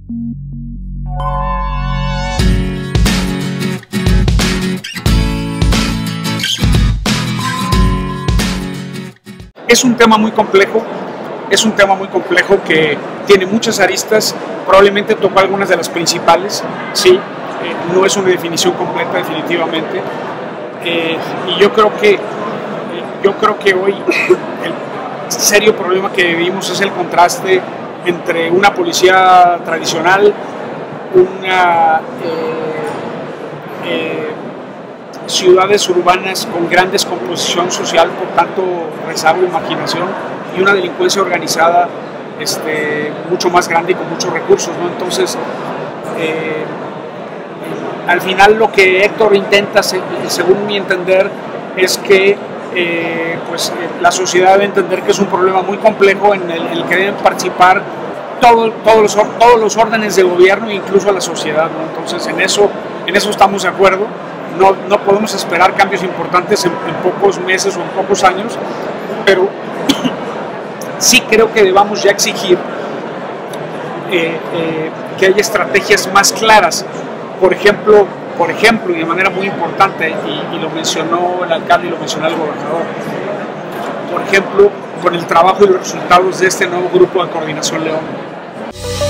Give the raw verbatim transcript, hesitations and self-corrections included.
Es un tema muy complejo, es un tema muy complejo que tiene muchas aristas, probablemente tocó algunas de las principales, sí, eh, no es una definición completa definitivamente, eh, y yo creo que, eh, yo creo que hoy el serio problema que vivimos es el contraste entre una policía tradicional, una... Eh, eh, ciudades urbanas con gran descomposición social, por tanto rezago de imaginación, y una delincuencia organizada este, mucho más grande y con muchos recursos, ¿no? Entonces, eh, al final lo que Héctor intenta, según mi entender, es que eh, pues, la sociedad debe entender que es un problema muy complejo en el, el que deben participar todo, todos, los, todos los órdenes de gobierno e incluso a la sociedad, ¿no? Entonces, en eso, en eso estamos de acuerdo. No, no podemos esperar cambios importantes en, en pocos meses o en pocos años, pero sí creo que debamos ya exigir eh, eh, que haya estrategias más claras. Por ejemplo, por ejemplo, y de manera muy importante, y, y lo mencionó el alcalde y lo mencionó el gobernador, por ejemplo, con el trabajo y los resultados de este nuevo grupo de Coordinación León.